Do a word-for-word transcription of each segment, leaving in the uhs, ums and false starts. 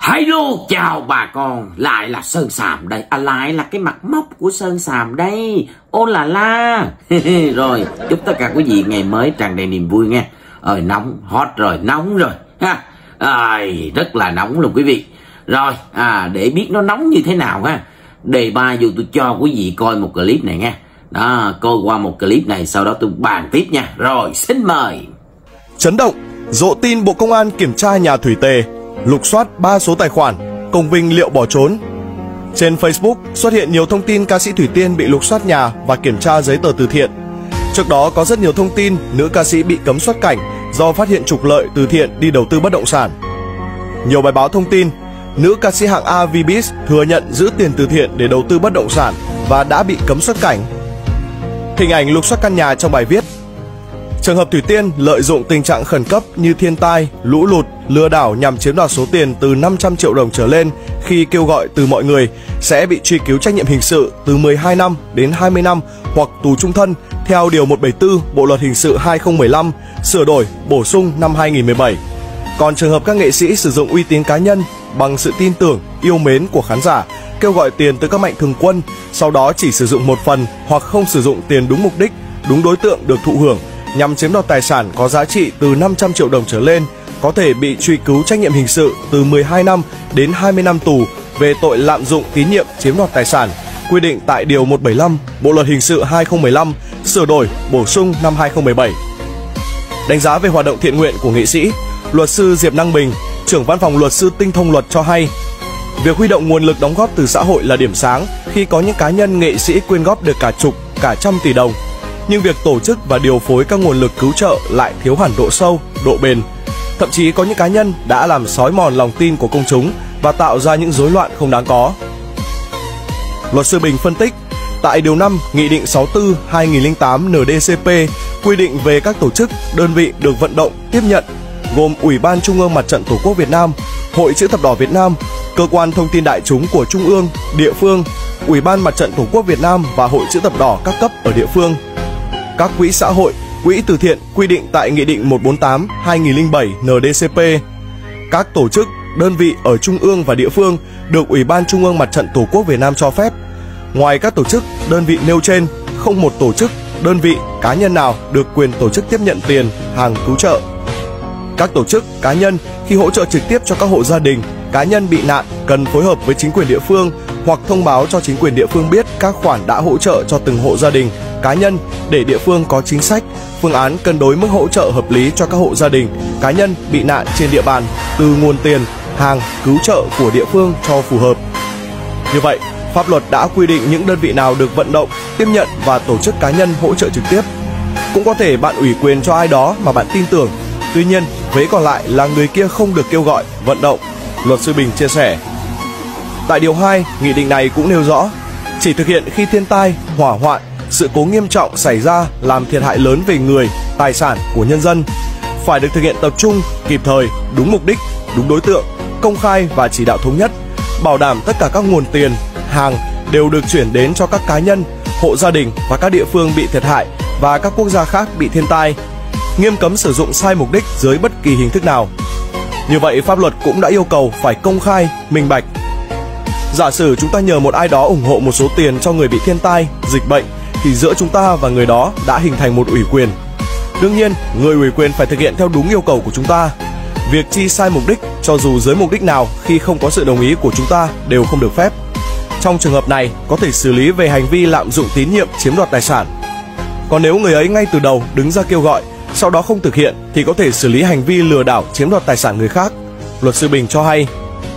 Hello, chào bà con, lại là Sơn Sàm đây, à lại là cái mặt móc của Sơn Sàm đây, ô là la. Rồi, chúc tất cả quý vị ngày mới tràn đầy niềm vui nha. Ơi nóng, hot rồi, nóng rồi ha. À, rất là nóng luôn quý vị. Rồi, à để biết nó nóng như thế nào ha, đề ba dù tôi cho quý vị coi một clip này nha. Đó, coi qua một clip này, sau đó tôi bàn tiếp nha. Rồi, xin mời. Chấn động, rộ tin Bộ Công an kiểm tra nhà Thủy Tề, lục soát ba số tài khoản, Công Vinh liệu bỏ trốn. Trên Facebook xuất hiện nhiều thông tin ca sĩ Thủy Tiên bị lục soát nhà và kiểm tra giấy tờ từ thiện. Trước đó có rất nhiều thông tin nữ ca sĩ bị cấm xuất cảnh do phát hiện trục lợi từ thiện đi đầu tư bất động sản. Nhiều bài báo thông tin nữ ca sĩ hạng A Vbiz thừa nhận giữ tiền từ thiện để đầu tư bất động sản và đã bị cấm xuất cảnh. Hình ảnh lục soát căn nhà trong bài viết. Trường hợp Thủy Tiên lợi dụng tình trạng khẩn cấp như thiên tai, lũ lụt, lừa đảo nhằm chiếm đoạt số tiền từ năm trăm triệu đồng trở lên khi kêu gọi từ mọi người sẽ bị truy cứu trách nhiệm hình sự từ mười hai năm đến hai mươi năm hoặc tù trung thân theo Điều một trăm bảy mươi tư Bộ Luật Hình sự hai không một năm, sửa đổi, bổ sung năm hai nghìn không trăm mười bảy. Còn trường hợp các nghệ sĩ sử dụng uy tín cá nhân bằng sự tin tưởng, yêu mến của khán giả, kêu gọi tiền từ các mạnh thường quân, sau đó chỉ sử dụng một phần hoặc không sử dụng tiền đúng mục đích, đúng đối tượng được thụ hưởng, nhằm chiếm đoạt tài sản có giá trị từ năm trăm triệu đồng trở lên, có thể bị truy cứu trách nhiệm hình sự từ mười hai năm đến hai mươi năm tù về tội lạm dụng tín nhiệm chiếm đoạt tài sản, quy định tại Điều một trăm bảy mươi lăm Bộ Luật Hình sự hai không một năm, sửa đổi, bổ sung năm hai không một bảy. Đánh giá về hoạt động thiện nguyện của nghệ sĩ, luật sư Diệp Năng Bình, trưởng văn phòng luật sư Tinh Thông Luật cho hay, việc huy động nguồn lực đóng góp từ xã hội là điểm sáng khi có những cá nhân nghệ sĩ quyên góp được cả chục, cả trăm tỷ đồng. Nhưng việc tổ chức và điều phối các nguồn lực cứu trợ lại thiếu hẳn độ sâu, độ bền. Thậm chí có những cá nhân đã làm xói mòn lòng tin của công chúng và tạo ra những rối loạn không đáng có. Luật sư Bình phân tích, tại Điều năm Nghị định sáu mươi tư hai nghìn không trăm lẻ tám N D C P quy định về các tổ chức, đơn vị được vận động, tiếp nhận, gồm Ủy ban Trung ương Mặt trận Tổ quốc Việt Nam, Hội Chữ thập đỏ Việt Nam, Cơ quan Thông tin Đại chúng của Trung ương, địa phương, Ủy ban Mặt trận Tổ quốc Việt Nam và Hội Chữ thập đỏ các cấp ở địa phương. Các quỹ xã hội, quỹ từ thiện quy định tại Nghị định một trăm bốn mươi tám hai nghìn không trăm lẻ bảy N D C P. Các tổ chức, đơn vị ở Trung ương và địa phương được Ủy ban Trung ương Mặt trận Tổ quốc Việt Nam cho phép. Ngoài các tổ chức, đơn vị nêu trên, không một tổ chức, đơn vị, cá nhân nào được quyền tổ chức tiếp nhận tiền, hàng cứu trợ. Các tổ chức, cá nhân khi hỗ trợ trực tiếp cho các hộ gia đình, cá nhân bị nạn cần phối hợp với chính quyền địa phương hoặc thông báo cho chính quyền địa phương biết các khoản đã hỗ trợ cho từng hộ gia đình, cá nhân để địa phương có chính sách, phương án cân đối mức hỗ trợ hợp lý cho các hộ gia đình, cá nhân bị nạn trên địa bàn từ nguồn tiền, hàng, cứu trợ của địa phương cho phù hợp. Như vậy, pháp luật đã quy định những đơn vị nào được vận động, tiếp nhận và tổ chức cá nhân hỗ trợ trực tiếp. Cũng có thể bạn ủy quyền cho ai đó mà bạn tin tưởng, tuy nhiên vế còn lại là người kia không được kêu gọi, vận động, luật sư Bình chia sẻ. Tại Điều hai, nghị định này cũng nêu rõ, chỉ thực hiện khi thiên tai, hỏa hoạn, sự cố nghiêm trọng xảy ra làm thiệt hại lớn về người, tài sản của nhân dân, phải được thực hiện tập trung, kịp thời, đúng mục đích, đúng đối tượng, công khai và chỉ đạo thống nhất, bảo đảm tất cả các nguồn tiền, hàng đều được chuyển đến cho các cá nhân, hộ gia đình và các địa phương bị thiệt hại và các quốc gia khác bị thiên tai, nghiêm cấm sử dụng sai mục đích dưới bất kỳ hình thức nào. Như vậy, pháp luật cũng đã yêu cầu phải công khai, minh bạch. Giả sử chúng ta nhờ một ai đó ủng hộ một số tiền cho người bị thiên tai, dịch bệnh, thì giữa chúng ta và người đó đã hình thành một ủy quyền. Đương nhiên, người ủy quyền phải thực hiện theo đúng yêu cầu của chúng ta. Việc chi sai mục đích, cho dù dưới mục đích nào khi không có sự đồng ý của chúng ta đều không được phép. Trong trường hợp này, có thể xử lý về hành vi lạm dụng tín nhiệm chiếm đoạt tài sản. Còn nếu người ấy ngay từ đầu đứng ra kêu gọi, sau đó không thực hiện thì có thể xử lý hành vi lừa đảo chiếm đoạt tài sản người khác, luật sư Bình cho hay.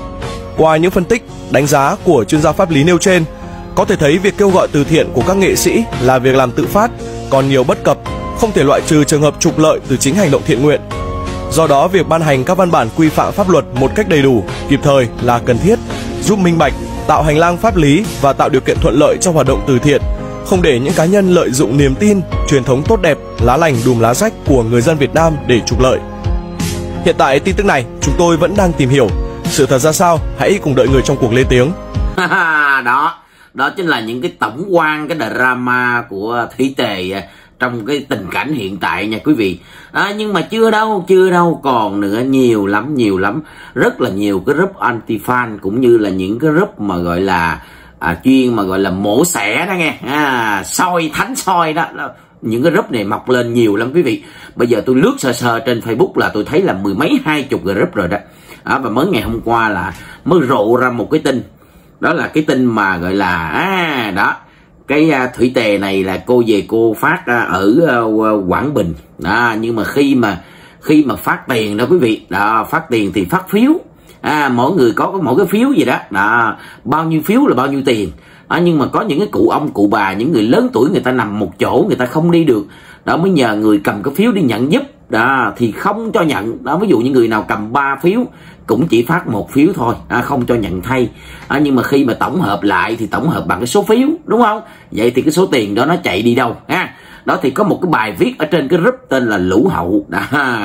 Qua những phân tích, đánh giá của chuyên gia pháp lý nêu trên, có thể thấy việc kêu gọi từ thiện của các nghệ sĩ là việc làm tự phát, còn nhiều bất cập, không thể loại trừ trường hợp trục lợi từ chính hành động thiện nguyện. Do đó, việc ban hành các văn bản quy phạm pháp luật một cách đầy đủ, kịp thời là cần thiết, giúp minh bạch, tạo hành lang pháp lý và tạo điều kiện thuận lợi cho hoạt động từ thiện, không để những cá nhân lợi dụng niềm tin, truyền thống tốt đẹp, lá lành đùm lá rách của người dân Việt Nam để trục lợi. Hiện tại tin tức này chúng tôi vẫn đang tìm hiểu, sự thật ra sao hãy cùng đợi người trong cuộc lên tiếng. Đó, đó chính là những cái tổng quan, cái drama của Thủy Tề trong cái tình cảnh hiện tại nha quý vị. À, nhưng mà chưa đâu, chưa đâu, còn nữa, nhiều lắm, nhiều lắm. Rất là nhiều cái group anti-fan cũng như là những cái group mà gọi là à, chuyên mà gọi là mổ xẻ đó nghe, à, soi, thánh soi đó, đó. Những cái group này mọc lên nhiều lắm quý vị. Bây giờ tôi lướt sơ sơ trên Facebook là tôi thấy là mười mấy hai chục group rồi đó. À, và mới ngày hôm qua là mới rộ ra một cái tin. Đó là cái tin mà gọi là à, đó cái uh, thủy tề này là cô về cô phát uh, ở uh, Quảng Bình. À, nhưng mà khi mà khi mà phát tiền đó quý vị, đó, phát tiền thì phát phiếu. À, mỗi người có mỗi cái phiếu gì đó, đó, bao nhiêu phiếu là bao nhiêu tiền. À, nhưng mà có những cái cụ ông cụ bà, những người lớn tuổi, người ta nằm một chỗ, người ta không đi được, đó mới nhờ người cầm cái phiếu đi nhận giúp. Đó thì không cho nhận. Đó, ví dụ như người nào cầm ba phiếu cũng chỉ phát một phiếu thôi, à, không cho nhận thay. À, nhưng mà khi mà tổng hợp lại thì tổng hợp bằng cái số phiếu, đúng không? Vậy thì cái số tiền đó nó chạy đi đâu ha? Đó thì có một cái bài viết ở trên cái group tên là Lũ Hậu. Đó,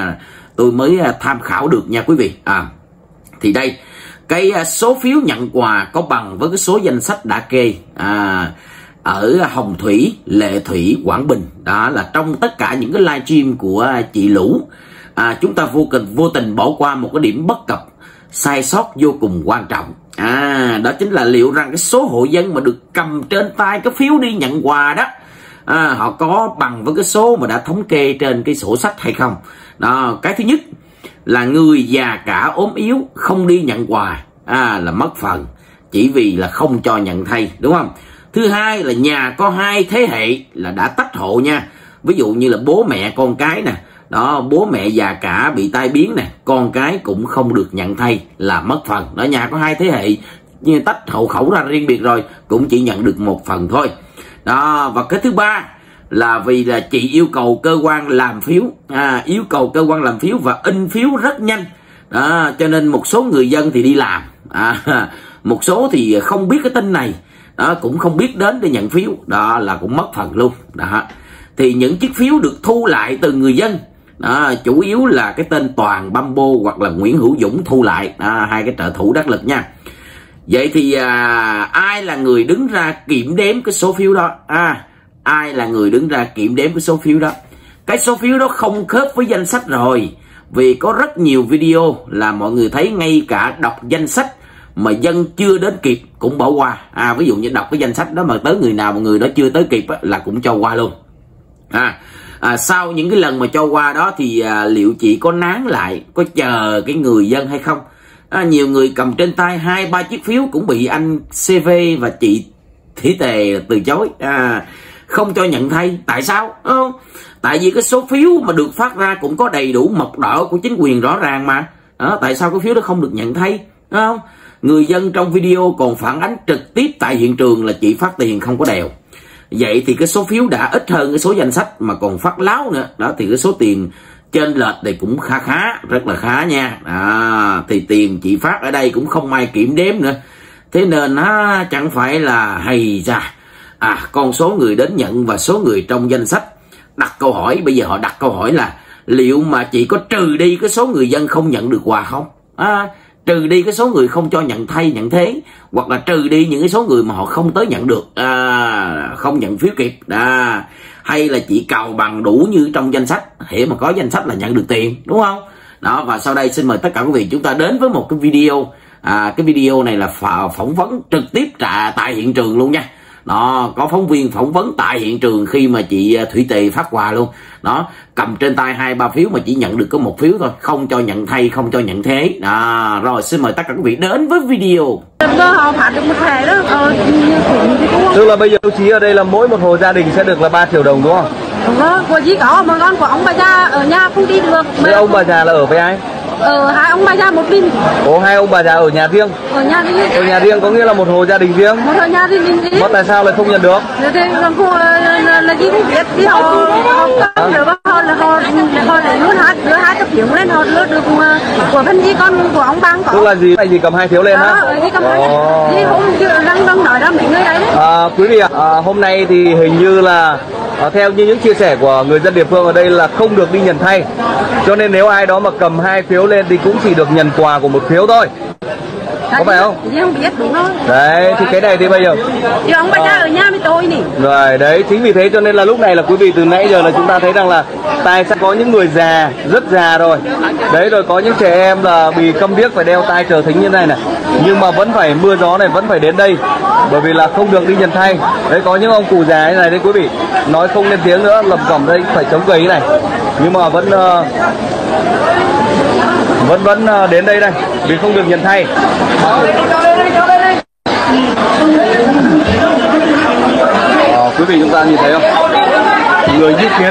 tôi mới tham khảo được nha quý vị. À, thì đây, cái số phiếu nhận quà có bằng với cái số danh sách đã kê à, ở Hồng Thủy, Lệ Thủy, Quảng Bình. Đó là trong tất cả những cái livestream của chị Lũ, à, chúng ta vô tình vô tình bỏ qua một cái điểm bất cập, sai sót vô cùng quan trọng. À, đó chính là liệu rằng cái số hộ dân mà được cầm trên tay cái phiếu đi nhận quà đó, à, họ có bằng với cái số mà đã thống kê trên cái sổ sách hay không. Đó, cái thứ nhất là người già cả ốm yếu không đi nhận quà, à, là mất phần, chỉ vì là không cho nhận thay, đúng không? Thứ hai là nhà có hai thế hệ là đã tách hộ nha. Ví dụ như là bố mẹ con cái nè, đó, bố mẹ già cả bị tai biến nè, con cái cũng không được nhận thay là mất phần. Đó, nhà có hai thế hệ nhưng tách hộ khẩu ra riêng biệt rồi cũng chỉ nhận được một phần thôi. Đó, và cái thứ ba là vì là chị yêu cầu cơ quan làm phiếu, à, yêu cầu cơ quan làm phiếu và in phiếu rất nhanh. Đó, cho nên một số người dân thì đi làm, à, một số thì không biết cái tin này, đó, cũng không biết đến để nhận phiếu, đó là cũng mất phần luôn. Đó, thì những chiếc phiếu được thu lại từ người dân, đó, chủ yếu là cái tên Toàn Bambo hoặc là Nguyễn Hữu Dũng thu lại, đó, hai cái trợ thủ đắc lực nha. Vậy thì à, ai là người đứng ra kiểm đếm cái số phiếu đó? À, ai là người đứng ra kiểm đếm cái số phiếu đó? Cái số phiếu đó không khớp với danh sách rồi, vì có rất nhiều video là mọi người thấy ngay cả đọc danh sách mà dân chưa đến kịp cũng bỏ qua. À, ví dụ như đọc cái danh sách đó mà tới người nào mà người đó chưa tới kịp á, là cũng cho qua luôn. À, à, sau những cái lần mà cho qua đó thì à, liệu chị có nán lại, có chờ cái người dân hay không? À, nhiều người cầm trên tay hai ba chiếc phiếu cũng bị anh xê vê và chị Thủy Tề từ chối, à, không cho nhận thay. Tại sao? Không? Tại vì cái số phiếu mà được phát ra cũng có đầy đủ mật đỏ của chính quyền rõ ràng mà. Đó, tại sao cái phiếu đó không được nhận thay? Không? Người dân trong video còn phản ánh trực tiếp tại hiện trường là chị phát tiền không có đèo. Vậy thì cái số phiếu đã ít hơn cái số danh sách mà còn phát láo nữa. Đó thì cái số tiền trên lệch này cũng khá khá, rất là khá nha. À, thì tiền chị phát ở đây cũng không ai kiểm đếm nữa. Thế nên á, chẳng phải là hay ra. À, con số người đến nhận và số người trong danh sách. Đặt câu hỏi, bây giờ họ đặt câu hỏi là liệu mà chị có trừ đi cái số người dân không nhận được quà không? À, trừ đi cái số người không cho nhận thay nhận thế, hoặc là trừ đi những cái số người mà họ không tới nhận được, à, không nhận phiếu kịp, à, hay là chỉ cào bằng đủ như trong danh sách, hệ mà có danh sách là nhận được tiền, đúng không? Đó, và sau đây xin mời tất cả quý vị chúng ta đến với một cái video, à, cái video này là phỏng vấn trực tiếp trả tại hiện trường luôn nha. Đó, có phóng viên phỏng vấn tại hiện trường khi mà chị Thủy Tề phát quà luôn. Đó, cầm trên tay hai ba phiếu mà chỉ nhận được có một phiếu thôi, không cho nhận thay, không cho nhận thế. Đó, rồi xin mời tất cả quý vị đến với video. Họ phạt được một thẻ đó. Ờ, tức là bây giờ tiêu chí ở đây là mỗi một hộ gia đình sẽ được là ba triệu đồng đúng không? Đúng đó, của gì có mà con của ông bà già ở nhà không đi được. Thế ông bà già là ở với ai? Ờ, hai ông bà già một mình. Ồ, hai ông bà già ở nhà riêng? Ở nhà riêng. Ở nhà riêng có nghĩa là một hộ gia đình riêng? Một hộ nhà riêng riêng. Mà tại sao lại không nhận được? Thế là gì không biết, thì họ họ cầm được họ là họ họ để luôn hát đưa hai tấm phiếu lên, họ đưa được của phân gì con của ông bang có. Tức là gì? Này gì cầm hai phiếu lên ha? Đó, cầm hai. Thì hôm chưa đang đang nói đó mấy người ấy. À, quý vị ạ, à, hôm nay thì hình như là à, theo như những chia sẻ của người dân địa phương ở đây là không được đi nhận thay. Cho nên nếu ai đó mà cầm hai phiếu lên thì cũng chỉ được nhận quà của một phiếu thôi. có phải không? Dì không biết đúng không? Đấy, thì cái này thì bây giờ Thì ông bà cha ở nhà với tôi nè. rồi đấy, chính vì thế cho nên là lúc này là quý vị từ nãy giờ là chúng ta thấy rằng là tài sẽ có những người già, rất già rồi. Đấy, rồi có những trẻ em là bị câm điếc phải đeo tai trợ thính như này này. Nhưng mà vẫn phải mưa gió này vẫn phải đến đây. Bởi vì là không được đi nhận thay. Đấy, có những ông cụ già như này đấy quý vị. Nói không lên tiếng nữa, lầm cẩm đây phải chống gầy này. Nhưng mà vẫn uh, vẫn vẫn uh, đến đây đây vì không được nhận thay. À, quý vị chúng ta nhìn thấy không? Người di chuyển.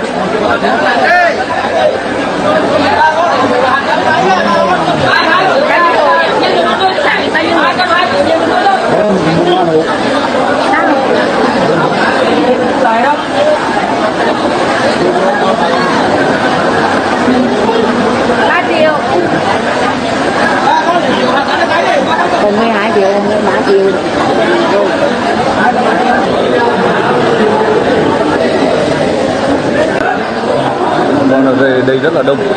ba triệu. Còn mười hai triệu, mười ba triệu. Vâng, ở đây, đây rất là đông.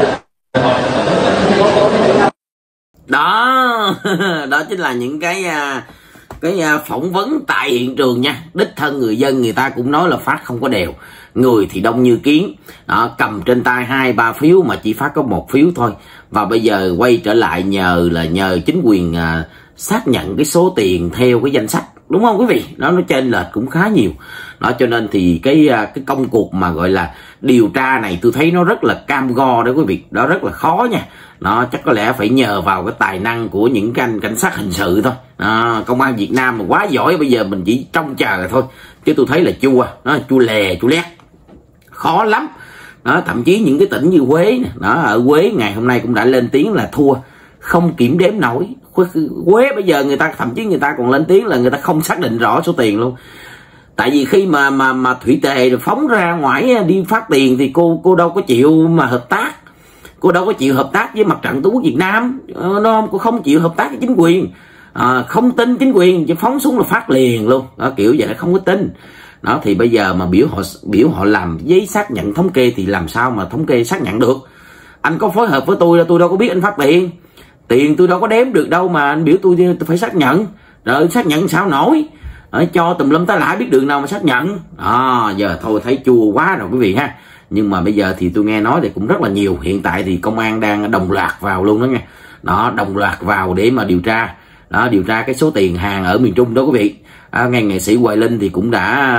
Đó, đó chính là những cái cái phỏng vấn tại hiện trường nha. Đích thân người dân người ta cũng nói là phát không có đều, người thì đông như kiến. Đó, cầm trên tay hai ba phiếu mà chỉ phát có một phiếu thôi. Và bây giờ quay trở lại nhờ là nhờ chính quyền à, xác nhận cái số tiền theo cái danh sách, đúng không quý vị? Nó nó chênh lệch cũng khá nhiều. Đó, cho nên thì cái cái công cuộc mà gọi là điều tra này tôi thấy nó rất là cam go đó quý vị. Đó, rất là khó nha. Nó chắc có lẽ phải nhờ vào cái tài năng của những cái anh cảnh sát hình sự thôi. Đó, công an Việt Nam mà quá giỏi, bây giờ mình chỉ trông chờ thôi. Chứ tôi thấy là chua, nó chua lè, chua lét. Khó lắm. Đó, thậm chí những cái tỉnh như Huế, đó, ở Huế ngày hôm nay cũng đã lên tiếng là thua, không kiểm đếm nổi. Huế bây giờ người ta thậm chí người ta còn lên tiếng là người ta không xác định rõ số tiền luôn. Tại vì khi mà mà mà Thủy Tề phóng ra ngoài đi phát tiền thì cô cô đâu có chịu mà hợp tác. Cô đâu có chịu hợp tác với Mặt trận Tổ quốc Việt Nam. Nó cô không chịu hợp tác với chính quyền. À, không tin chính quyền, chứ phóng súng là phát liền luôn. Đó, kiểu vậy là không có tin. Đó, thì bây giờ mà biểu họ biểu họ làm giấy xác nhận thống kê thì làm sao mà thống kê xác nhận được? Anh có phối hợp với tôi là tôi đâu có biết anh phát tiền. Tiền tôi đâu có đếm được đâu mà anh biểu tôi, tôi phải xác nhận. Rồi xác nhận sao nổi? Ở cho tùm lum tá lả biết đường nào mà xác nhận. À, giờ thôi thấy chua quá rồi quý vị ha. Nhưng mà bây giờ thì tôi nghe nói thì cũng rất là nhiều. Hiện tại thì công an đang đồng loạt vào luôn đó nha. Đó, đồng loạt vào để mà điều tra. Đó, điều tra cái số tiền hàng ở miền Trung đó quý vị. À, ngay nghệ sĩ Hoài Linh thì cũng đã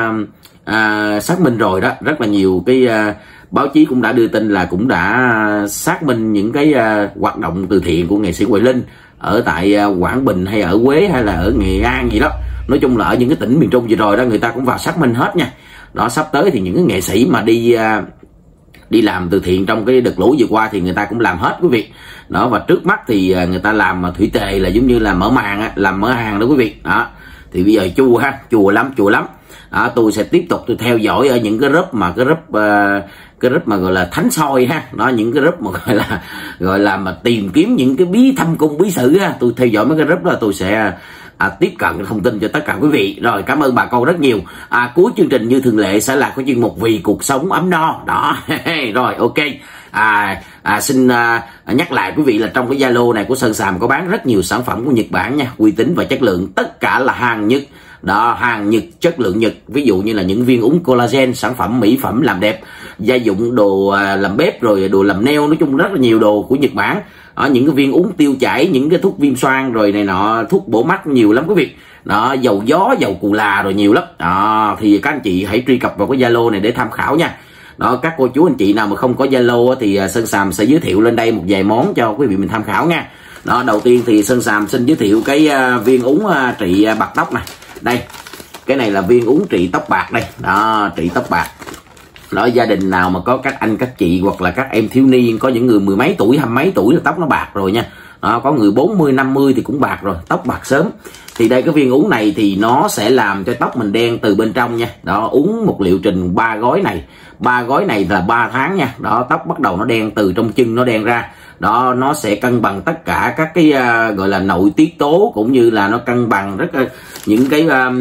à, xác minh rồi đó. Rất là nhiều cái à, báo chí cũng đã đưa tin là cũng đã xác minh những cái à, hoạt động từ thiện của nghệ sĩ Hoài Linh ở tại à, Quảng Bình hay ở Huế hay là ở Nghệ An gì đó. Nói chung là ở những cái tỉnh miền Trung vừa rồi đó người ta cũng vào xác minh hết nha. Đó, sắp tới thì những cái nghệ sĩ mà đi à, đi làm từ thiện trong cái đợt lũ vừa qua thì người ta cũng làm hết quý vị. Đó, và trước mắt thì người ta làm Thủy Tề là giống như là mở màn á, làm mở hàng đó quý vị. Đó, thì bây giờ chua ha, chua lắm, chua lắm. Đó, tôi sẽ tiếp tục tôi theo dõi ở những cái group mà cái group uh, cái group mà gọi là thánh soi ha. Đó, những cái group mà gọi là gọi là mà tìm kiếm những cái bí thâm cung bí sử ha. Tôi theo dõi mấy cái group đó tôi sẽ À, tiếp cận thông tin cho tất cả quý vị. Rồi, cảm ơn bà con rất nhiều. À, cuối chương trình như thường lệ sẽ là cái chuyên mục Vì Cuộc Sống Ấm No. Đó, rồi ok. À, à, xin à, nhắc lại quý vị là trong cái Zalo này của Sơn Sàm có bán rất nhiều sản phẩm của Nhật Bản nha, uy tín và chất lượng, tất cả là hàng Nhật. Đó, hàng Nhật, chất lượng Nhật. Ví dụ như là những viên uống collagen, sản phẩm mỹ phẩm làm đẹp, gia dụng đồ à, làm bếp, rồi đồ làm nail, nói chung rất là nhiều đồ của Nhật Bản. Đó, những cái viên uống tiêu chảy, những cái thuốc viêm xoang rồi này nọ, thuốc bổ mắt nhiều lắm quý vị. Đó, dầu gió, dầu cù là rồi nhiều lắm. Đó, thì các anh chị hãy truy cập vào cái Zalo này để tham khảo nha. Đó, các cô chú anh chị nào mà không có Zalo thì Sơn Sàm sẽ giới thiệu lên đây một vài món cho quý vị mình tham khảo nha. Đó, đầu tiên thì Sơn Sàm xin giới thiệu cái uh, viên uống uh, trị uh, bạc tóc này. Đây, cái này là viên uống trị tóc bạc đây. Đó, trị tóc bạc. Đó, gia đình nào mà có các anh các chị hoặc là các em thiếu niên, có những người mười mấy tuổi, hai mấy tuổi là tóc nó bạc rồi nha. Đó, có người bốn mươi, năm mươi thì cũng bạc rồi, tóc bạc sớm. Thì đây cái viên uống này thì nó sẽ làm cho tóc mình đen từ bên trong nha. Đó, uống một liệu trình ba gói này. ba gói này là ba tháng nha. Đó, tóc bắt đầu nó đen từ trong chân nó đen ra. Đó, nó sẽ cân bằng tất cả các cái uh, gọi là nội tiết tố, cũng như là nó cân bằng rất uh, những cái uh,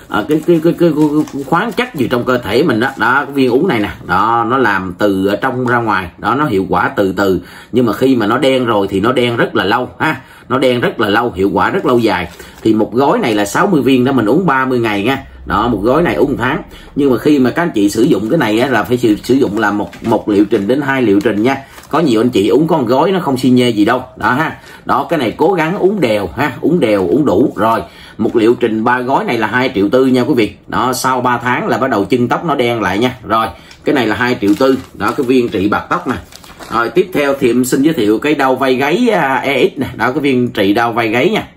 à, cái, cái, cái, cái, cái khoáng chất gì trong cơ thể mình đó. Đó, cái viên uống này nè, đó nó làm từ ở trong ra ngoài, đó nó hiệu quả từ từ, nhưng mà khi mà nó đen rồi thì nó đen rất là lâu ha, nó đen rất là lâu, hiệu quả rất lâu dài. Thì một gói này là sáu mươi viên đó, mình uống ba mươi ngày nha. Đó, một gói này uống một tháng. Nhưng mà khi mà các anh chị sử dụng cái này á, là phải sử, sử dụng là một một liệu trình đến hai liệu trình nha. Có nhiều anh chị uống con gói nó không xi nhê gì đâu. Đó ha. Đó, cái này cố gắng uống đều ha, uống đều, uống đủ. Rồi, một liệu trình ba gói này là hai triệu tư nha quý vị. Đó, sau ba tháng là bắt đầu chân tóc nó đen lại nha. Rồi, cái này là hai triệu tư. Đó, cái viên trị bạc tóc nè. Rồi, tiếp theo thì em xin giới thiệu cái đau vai gáy e ích nè. Đó, cái viên trị đau vai gáy nha.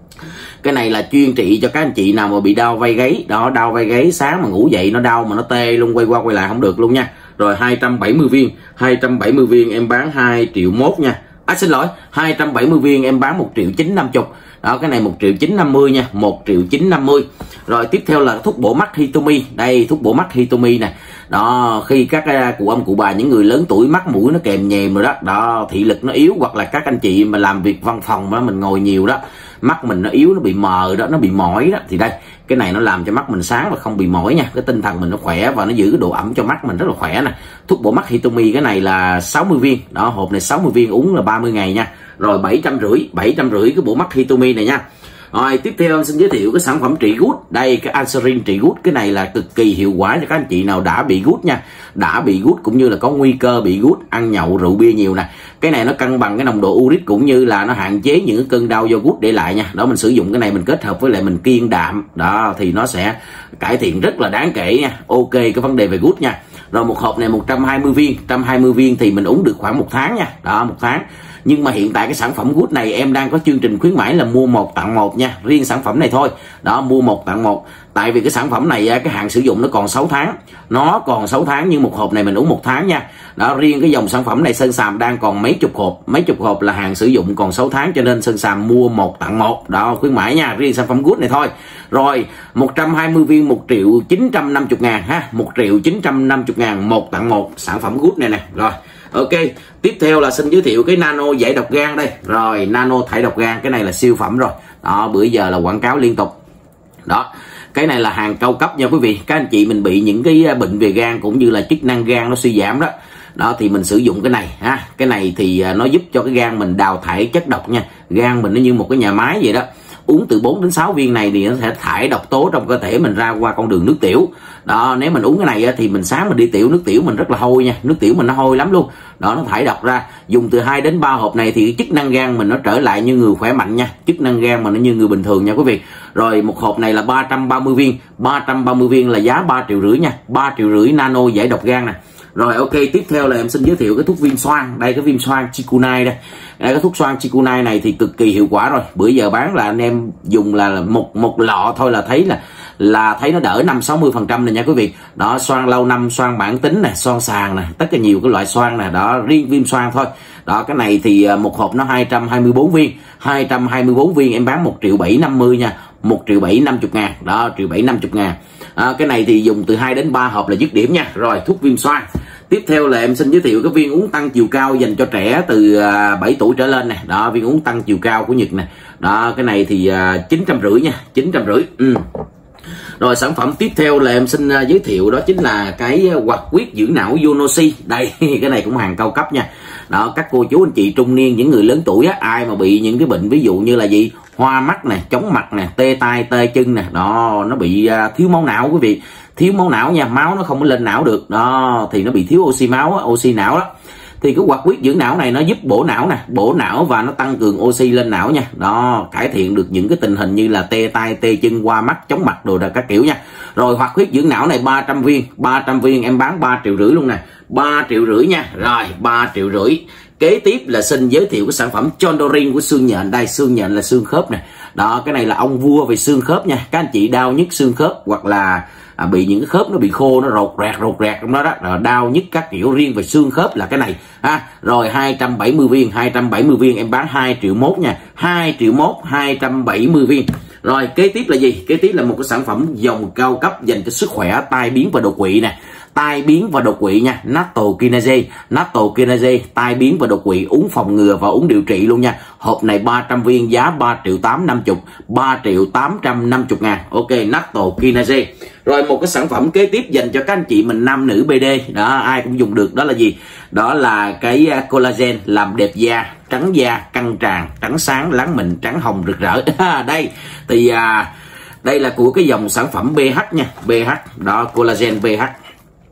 Cái này là chuyên trị cho các anh chị nào mà bị đau vai gáy. Đó, đau vai gáy sáng mà ngủ dậy nó đau mà nó tê luôn, quay qua quay lại không được luôn nha. Rồi hai trăm bảy mươi viên, hai trăm bảy mươi viên em bán hai triệu mốt nha. À xin lỗi, hai trăm bảy mươi viên em bán một triệu chín năm mươi. Đó, cái này một triệu chín năm mươi nha, một triệu chín năm mươi. Rồi tiếp theo là thuốc bổ mắt Hitomi. Đây, thuốc bổ mắt Hitomi nè. Đó, khi các cụ ông cụ bà, những người lớn tuổi mắt mũi nó kèm nhèm rồi đó, đó thị lực nó yếu, hoặc là các anh chị mà làm việc văn phòng đó, mình ngồi nhiều đó, mắt mình nó yếu, nó bị mờ đó, nó bị mỏi đó, thì đây, cái này nó làm cho mắt mình sáng và không bị mỏi nha. Cái tinh thần mình nó khỏe và nó giữ cái độ ẩm cho mắt mình rất là khỏe nè. Thuốc bổ mắt Hitomi cái này là sáu mươi viên. Đó, hộp này sáu mươi viên uống là ba mươi ngày nha. Rồi bảy trăm rưỡi, bảy trăm rưỡi cái bộ mắt Hitomi này nha. Rồi tiếp theo em xin giới thiệu cái sản phẩm trị gút. Đây, cái Anserin trị gút, cái này là cực kỳ hiệu quả cho các anh chị nào đã bị gút nha. Đã bị gút cũng như là có nguy cơ bị gút, ăn nhậu rượu bia nhiều nè. Cái này nó cân bằng cái nồng độ uric cũng như là nó hạn chế những cái cơn đau do gút để lại nha. Đó, mình sử dụng cái này mình kết hợp với lại mình kiêng đạm. Đó thì nó sẽ cải thiện rất là đáng kể nha. Ok cái vấn đề về gút nha. Rồi một hộp này một trăm hai mươi viên, một trăm hai mươi viên thì mình uống được khoảng một tháng nha. Đó, một tháng. Nhưng mà hiện tại cái sản phẩm gút này em đang có chương trình khuyến mãi là mua một tặng một nha, riêng sản phẩm này thôi. Đó, mua một tặng một. Tại vì cái sản phẩm này cái hạn sử dụng nó còn sáu tháng. Nó còn sáu tháng nhưng một hộp này mình uống một tháng nha. Đó, riêng cái dòng sản phẩm này Sơn Sàm đang còn mấy chục hộp, mấy chục hộp là hạn sử dụng còn sáu tháng, cho nên Sơn Sàm mua một tặng một. Đó, khuyến mãi nha, riêng sản phẩm gút này thôi. Rồi, một trăm hai mươi viên một triệu chín trăm năm mươi ngàn ha, một triệu chín trăm năm mươi ngàn một tặng một sản phẩm gút này nè. Rồi. Ok, tiếp theo là xin giới thiệu cái nano giải độc gan đây. Rồi, nano thải độc gan, cái này là siêu phẩm rồi. Đó, bữa giờ là quảng cáo liên tục. Đó, cái này là hàng cao cấp nha quý vị. Các anh chị mình bị những cái bệnh về gan cũng như là chức năng gan nó suy giảm đó. Đó thì mình sử dụng cái này ha. Cái này thì nó giúp cho cái gan mình đào thải chất độc nha. Gan mình nó như một cái nhà máy vậy đó. Uống từ bốn đến sáu viên này thì nó sẽ thải độc tố trong cơ thể mình ra qua con đường nước tiểu. Đó, nếu mình uống cái này thì mình sáng mình đi tiểu, nước tiểu mình rất là hôi nha, nước tiểu mình nó hôi lắm luôn. Đó, nó thải độc ra. Dùng từ hai đến ba hộp này thì cái chức năng gan mình nó trở lại như người khỏe mạnh nha. Chức năng gan mình nó như người bình thường nha quý vị. Rồi một hộp này là ba trăm ba mươi viên, ba trăm ba mươi viên là giá ba triệu rưỡi nha, ba triệu rưỡi nano giải độc gan nè. Rồi ok, tiếp theo là em xin giới thiệu cái thuốc viêm xoang. Đây, cái viêm xoang Chikunai đây. Đây, cái thuốc xoang Chikunai này thì cực kỳ hiệu quả rồi. Bữa giờ bán là anh em dùng là một một lọ thôi là thấy là là thấy nó đỡ năm sáu mươi phần trăm này nha quý vị. Đó, xoang lâu năm, xoang mãn tính nè, xoang sàn nè, tất cả nhiều cái loại xoang nè. Đó, riêng viêm xoang thôi. Đó, cái này thì một hộp nó hai trăm hai mươi bốn viên, hai trăm hai mươi bốn viên em bán một triệu bảy năm mươi nha, một triệu bảy năm mươi ngàn. Đó, triệu bảy năm mươi ngàn. À, cái này thì dùng từ hai đến ba hộp là dứt điểm nha. Rồi, thuốc viêm xoang. Tiếp theo là em xin giới thiệu cái viên uống tăng chiều cao dành cho trẻ từ bảy tuổi trở lên nè. Đó, viên uống tăng chiều cao của Nhật nè. Đó, cái này thì chín trăm rưỡi nha, chín trăm rưỡi. Ừ. Rồi sản phẩm tiếp theo là em xin giới thiệu đó chính là cái hoạt huyết dưỡng não Yonosi. Đây, cái này cũng hàng cao cấp nha. Đó, các cô chú anh chị trung niên, những người lớn tuổi á, ai mà bị những cái bệnh ví dụ như là gì, hoa mắt nè, chóng mặt nè, tê tay tê chân nè, đó, nó bị thiếu máu não quý vị, thiếu máu não nha, máu nó không có lên não được, đó thì nó bị thiếu oxy máu, oxy não đó. Thì cái hoạt huyết dưỡng não này nó giúp bổ não nè, bổ não và nó tăng cường oxy lên não nha. Đó, cải thiện được những cái tình hình như là tê tay, tê chân, hoa mắt, chóng mặt đồ là các kiểu nha. Rồi hoạt huyết dưỡng não này ba trăm viên, ba trăm viên em bán ba triệu rưỡi luôn nè, ba triệu rưỡi nha. Rồi, ba triệu rưỡi. Kế tiếp là xin giới thiệu cái sản phẩm Chondorin của xương nhện. Đây, xương nhện là xương khớp nè. Đó, cái này là ông vua về xương khớp nha. Các anh chị đau nhức xương khớp hoặc là à, bị những cái khớp nó bị khô, nó rột rạc rột rạc trong đó đó, rồi đau nhức các kiểu, riêng về xương khớp là cái này ha. Rồi hai trăm bảy mươi viên, hai trăm bảy mươi viên em bán hai triệu mốt nha, hai triệu mốt, hai trăm bảy mươi viên. Rồi kế tiếp là gì? Kế tiếp là một cái sản phẩm dòng cao cấp dành cho sức khỏe tai biến và đột quỵ nè. tai biến và đột quỵ nha, natto kinase, natto kinase, tai biến và đột quỵ, uống phòng ngừa và uống điều trị luôn nha. Hộp này ba trăm viên, giá ba triệu tám năm mươi, ba triệu tám trăm năm mươi ngàn. Ok, natto kinase. Rồi một cái sản phẩm kế tiếp dành cho các anh chị mình nam nữ bê đê, đó ai cũng dùng được, đó là gì? Đó là cái collagen làm đẹp da, trắng da, căng tràn, trắng sáng, láng mịn, trắng hồng rực rỡ. Đây thì à, đây là của cái dòng sản phẩm bê hát nha, bê hát đó, collagen bê hát.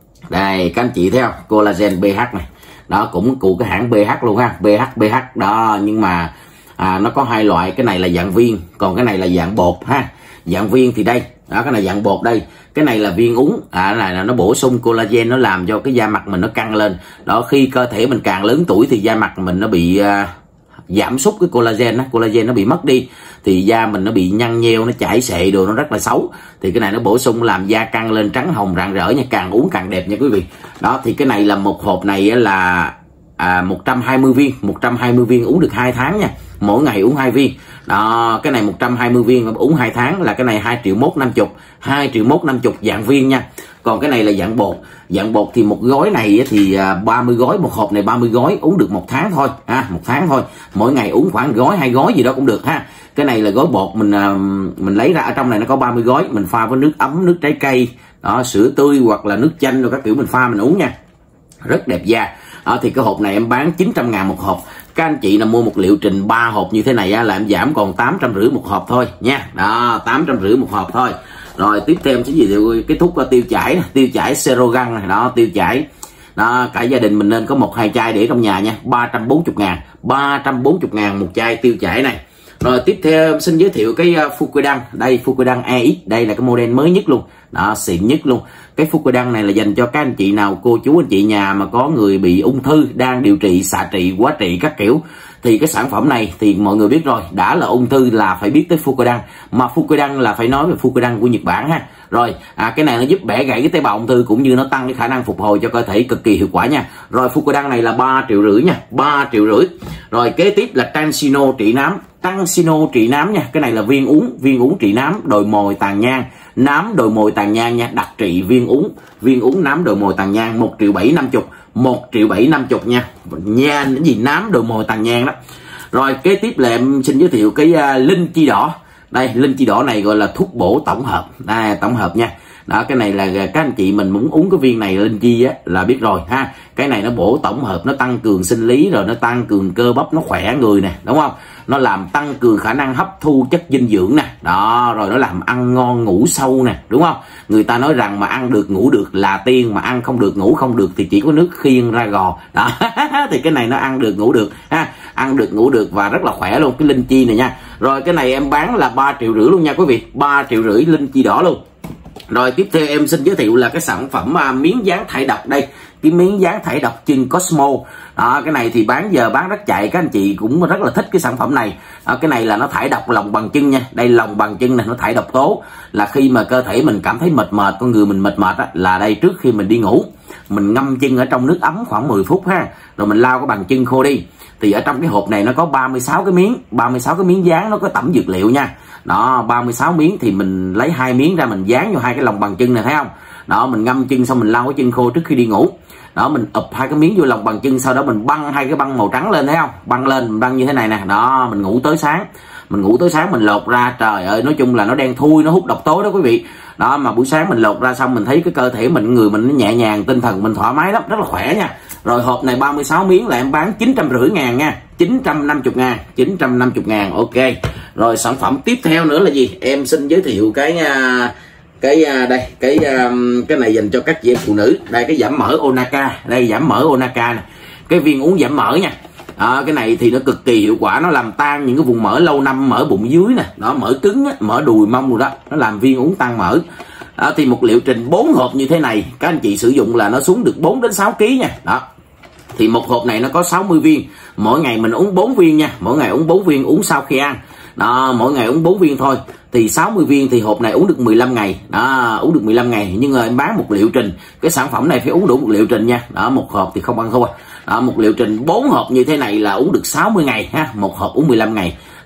Đây các anh chị thấy không, collagen bê hát này, đó cũng của cái hãng bê hát luôn ha, bê hát bê hát đó. Nhưng mà à, nó có hai loại, cái này là dạng viên, còn cái này là dạng bột ha. Dạng viên thì đây, đó, cái này dạng bột đây, cái này là viên uống. À, cái này là nó bổ sung collagen, nó làm cho cái da mặt mình nó căng lên. Đó, khi cơ thể mình càng lớn tuổi thì da mặt mình nó bị à, giảm sút cái collagen đó, collagen nó bị mất đi thì da mình nó bị nhăn nheo, nó chảy xệ đồ, nó rất là xấu. Thì cái này nó bổ sung làm da căng lên, trắng hồng rạng rỡ nha, càng uống càng đẹp nha quý vị. Đó thì cái này là một hộp này là à, một trăm hai mươi viên, một trăm hai mươi viên uống được hai tháng nha, mỗi ngày uống hai viên. Đó, cái này một trăm hai mươi viên uống hai tháng là cái này hai triệu mốt năm mươi, hai triệu mốt năm mươi dạng viên nha. Còn cái này là dạng bột, dạng bột thì một gói này thì ba mươi gói, một hộp này ba mươi gói, uống được một tháng thôi ha, một tháng thôi, mỗi ngày uống khoảng gói hai gói gì đó cũng được ha. Cái này là gói bột mình mình lấy ra, ở trong này nó có ba mươi gói, mình pha với nước ấm, nước trái cây, đó, sữa tươi hoặc là nước chanh rồi các kiểu mình pha mình uống nha, rất đẹp da. Đó, thì cái hộp này em bán chín trăm ngàn một hộp. Các anh chị là mua một liệu trình ba hộp như thế này á, là em giảm còn tám trăm rưỡi một hộp thôi nha. Đó, tám trăm rưỡi một hộp thôi. Rồi tiếp theo sẽ gì thì cái thuốc tiêu chảy, tiêu chảy Serogan này, đó, tiêu chảy. Đó, cả gia đình mình nên có một hai chai để trong nhà nha, ba trăm bốn mươi ngàn, ba trăm bốn mươi ngàn một chai tiêu chảy này. Rồi tiếp theo xin giới thiệu cái Fucodan, đây Fucodan e ích, đây là cái model mới nhất luôn, đó, xịn nhất luôn. Cái Fucodan này là dành cho các anh chị nào, cô chú anh chị nhà mà có người bị ung thư, đang điều trị, xạ trị, hóa trị các kiểu. Thì cái sản phẩm này thì mọi người biết rồi, đã là ung thư là phải biết tới Fucodan, mà Fucodan là phải nói về Fucodan của Nhật Bản ha. Rồi à, cái này nó giúp bẻ gãy cái tế bào ung thư cũng như nó tăng cái khả năng phục hồi cho cơ thể, cực kỳ hiệu quả nha. Rồi Fucodan này là ba triệu rưỡi nha, ba triệu rưỡi. Rồi kế tiếp là Tansino trị nám, Tansino trị nám nha, cái này là viên uống, viên uống trị nám, đồi mồi, tàn nhang, nám đồi mồi tàn nhang nha, đặc trị viên uống, viên uống nám đồi mồi tàn nhang, một triệu bảy năm mươi, một triệu bảy năm mươi nha, nha cái gì nám đồi mồi tàn nhang đó. Rồi kế tiếp là em xin giới thiệu cái uh, linh chi đỏ. Đây, linh chi đỏ này gọi là thuốc bổ tổng hợp, đây, tổng hợp nha. Đó, cái này là các anh chị mình muốn uống cái viên này linh chi á là biết rồi ha. Cái này nó bổ tổng hợp, nó tăng cường sinh lý, rồi nó tăng cường cơ bắp, nó khỏe người nè, đúng không? Nó làm tăng cường khả năng hấp thu chất dinh dưỡng nè. Đó, rồi nó làm ăn ngon ngủ sâu nè, đúng không? Người ta nói rằng mà ăn được ngủ được là tiên, mà ăn không được ngủ không được thì chỉ có nước khiêng ra gò. Đó, thì cái này nó ăn được ngủ được ha, ăn được ngủ được và rất là khỏe luôn cái linh chi này nha. Rồi cái này em bán là ba triệu rưỡi luôn nha quý vị, ba triệu rưỡi linh chi đỏ luôn. Rồi tiếp theo em xin giới thiệu là cái sản phẩm à, miếng dán thải độc đây, cái miếng dán thải độc Chân Cosmo. Đó, cái này thì bán giờ bán rất chạy, các anh chị cũng rất là thích cái sản phẩm này. Đó, cái này là nó thải độc lòng bàn chân nha, đây lòng bàn chân này nó thải độc tố, là khi mà cơ thể mình cảm thấy mệt mệt, con người mình mệt mệt á, là đây trước khi mình đi ngủ mình ngâm chân ở trong nước ấm khoảng mười phút ha, rồi mình lau cái bàn chân khô đi. Thì ở trong cái hộp này nó có ba mươi sáu cái miếng, ba mươi sáu cái miếng dán, nó có tẩm dược liệu nha. Đó, ba mươi sáu miếng thì mình lấy hai miếng ra mình dán vào hai cái lòng bàn chân này, thấy không? Đó, mình ngâm chân xong mình lau cái chân khô trước khi đi ngủ. Đó, mình ụp hai cái miếng vô lòng bàn chân, sau đó mình băng hai cái băng màu trắng lên, thấy không? Băng lên, mình băng như thế này nè. Đó, mình ngủ tới sáng. Mình ngủ tới sáng mình lột ra, trời ơi, nói chung là nó đen thui, nó hút độc tố đó quý vị. Đó, mà buổi sáng mình lột ra xong mình thấy cái cơ thể mình, người mình nó nhẹ nhàng, tinh thần mình thoải mái lắm, rất là khỏe nha. Rồi hộp này ba mươi sáu miếng là em bán chín trăm rưỡi ngàn nha, chín trăm năm mươi ngàn, chín trăm năm mươi ngàn, ok. Rồi sản phẩm tiếp theo nữa là gì? Em xin giới thiệu cái cái đây, cái cái này dành cho các chị em phụ nữ. Đây, cái giảm mỡ Onaka, đây giảm mỡ Onaka nè. Cái viên uống giảm mỡ nha. À, cái này thì nó cực kỳ hiệu quả, nó làm tan những cái vùng mỡ lâu năm, mỡ bụng dưới nè, đó, mỡ cứng á, mỡ đùi mông rồi đó, nó làm viên uống tăng mỡ. À, thì một liệu trình bốn hộp như thế này các anh chị sử dụng là nó xuống được bốn đến sáu ki lô gam nha. Đó. Thì một hộp này nó có sáu mươi viên, mỗi ngày mình uống bốn viên nha, mỗi ngày uống bốn viên, uống sau khi ăn. Đó, mỗi ngày uống bốn viên thôi. Thì sáu mươi viên thì hộp này uống được mười lăm ngày. Đó, uống được mười lăm ngày, nhưng mà em bán một liệu trình. Cái sản phẩm này phải uống đủ một liệu trình nha. Đó, một hộp thì không ăn thua. Đó, một liệu trình bốn hộp như thế này là uống được sáu mươi ngày ha, một hộp uống mười lăm ngày.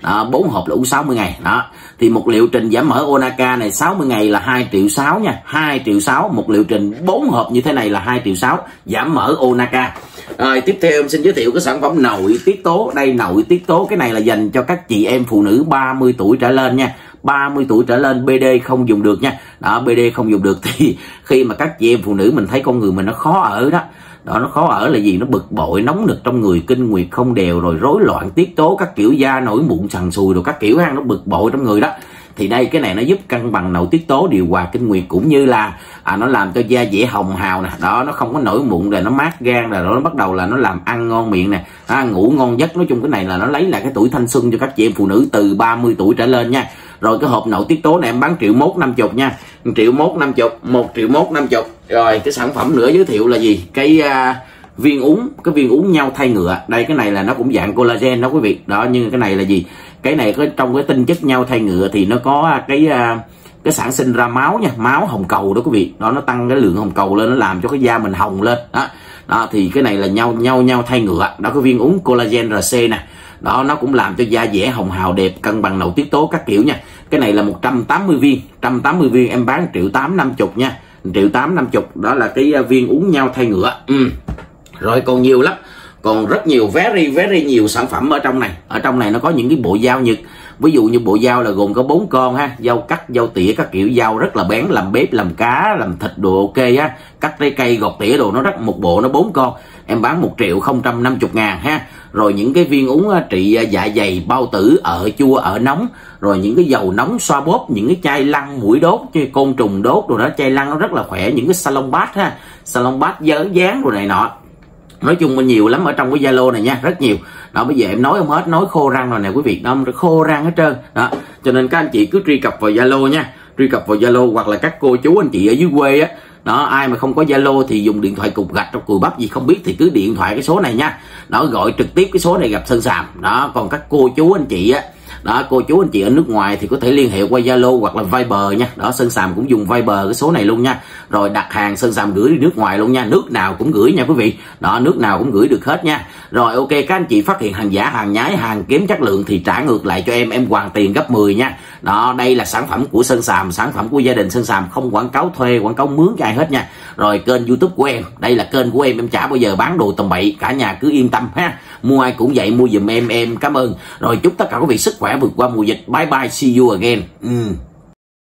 đó, bốn hộp là uống sáu mươi ngày. Đó thì một liệu trình giảm mỡ Onaca này sáu mươi ngày là hai triệu sáu nha, hai triệu sáu. Một liệu trình bốn hộp như thế này là hai triệu sáu giảm mỡ Onaca. Rồi tiếp theo em xin giới thiệu cái sản phẩm nội tiết tố. Đây, nội tiết tố, cái này là dành cho các chị em phụ nữ ba mươi tuổi trở lên nha, ba mươi tuổi trở lên. bê đê không dùng được nha. Đó, bê đê không dùng được thì khi mà các chị em phụ nữ mình thấy con người mình nó khó ở đó, đó nó khó ở là gì? Nó bực bội, nóng nực trong người, kinh nguyệt không đều, rồi rối loạn tiết tố các kiểu, da nổi mụn sần sùi rồi các kiểu ha, nó bực bội trong người đó. Thì đây, cái này nó giúp cân bằng nội tiết tố, điều hòa kinh nguyệt, cũng như là à, nó làm cho da dẻ hồng hào nè. Đó, nó không có nổi mụn, rồi nó mát gan, rồi nó bắt đầu là nó làm ăn ngon miệng nè, à, ngủ ngon giấc. Nói chung cái này là nó lấy lại cái tuổi thanh xuân cho các chị em phụ nữ từ ba mươi tuổi trở lên nha. Rồi cái hộp nội tiết tố này em bán triệu mốt năm chục nha, triệu mốt năm chục, một triệu mốt năm chục. Rồi cái sản phẩm nữa giới thiệu là gì? Cái uh, viên uống, cái viên uống nhau thay ngựa. Đây, cái này là nó cũng dạng collagen đó quý vị. Đó, nhưng cái này là gì? Cái này có trong cái tinh chất nhau thay ngựa thì nó có cái uh, cái sản sinh ra máu nha, máu hồng cầu đó quý vị. Đó, nó tăng cái lượng hồng cầu lên, nó làm cho cái da mình hồng lên. Đó, đó thì cái này là nhau nhau nhau thay ngựa. Đó, cái viên uống collagen rờ xê nè. Đó, nó cũng làm cho da dẻ hồng hào đẹp, cân bằng nội tiết tố các kiểu nha. Cái này là một trăm tám mươi viên, một trăm tám mươi viên em bán triệu tám năm chục nha, triệu tám năm chục. Đó là cái viên uống nhau thay ngựa. Ừ. Rồi còn nhiều lắm, còn rất nhiều, very very nhiều sản phẩm ở trong này. Ở trong này nó có những cái bộ dao Nhật. Ví dụ như bộ dao là gồm có bốn con ha, dao cắt, dao tỉa các kiểu, dao rất là bén, làm bếp, làm cá, làm thịt đồ ok á, cắt trái cây, gọt tỉa đồ, nó rất một bộ nó bốn con. Em bán một triệu không trăm năm mươi ngàn ha. Rồi những cái viên uống trị dạ dày, bao tử, ở chua, ở nóng, rồi những cái dầu nóng xoa bóp, những cái chai lăn mũi đốt, chứ côn trùng đốt rồi đó, chai lăn nó rất là khỏe, những cái salon bath ha, salon bath dớ dáng rồi này nọ. Nói chung là nhiều lắm ở trong cái Zalo này nha, rất nhiều. Đó, bây giờ em nói không hết, nói khô răng rồi nè quý vị, nó khô răng hết trơn. Đó, cho nên các anh chị cứ truy cập vào Zalo nha, truy cập vào Zalo, hoặc là các cô chú anh chị ở dưới quê á, đó, ai mà không có Zalo thì dùng điện thoại cục gạch trong cùi bắp gì không biết thì cứ điện thoại cái số này nha. Đó, gọi trực tiếp cái số này gặp Sơn Sàm. Đó, còn các cô chú anh chị á, đó, cô chú anh chị ở nước ngoài thì có thể liên hệ qua Zalo hoặc là Viber nha. Đó, Sơn Sàm cũng dùng Viber cái số này luôn nha. Rồi đặt hàng Sơn Sàm gửi đi nước ngoài luôn nha, nước nào cũng gửi nha quý vị. Đó, nước nào cũng gửi được hết nha. Rồi ok, các anh chị phát hiện hàng giả, hàng nhái, hàng kém chất lượng thì trả ngược lại cho em, em hoàn tiền gấp mười nha. Đó, đây là sản phẩm của Sơn Sàm, sản phẩm của gia đình Sơn Sàm, không quảng cáo thuê, quảng cáo mướn cho ai hết nha. Rồi kênh YouTube của em, đây là kênh của em, em chả bao giờ bán đồ tầm bậy, cả nhà cứ yên tâm ha. Mua ai cũng vậy, mua giùm em, em cảm ơn. Rồi chúc tất cả quý vị sức khỏe vượt qua mùa dịch. Bye bye, see you again. Ừ.